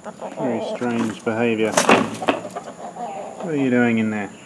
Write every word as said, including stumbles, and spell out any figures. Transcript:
Very strange behaviour. What are you doing in there?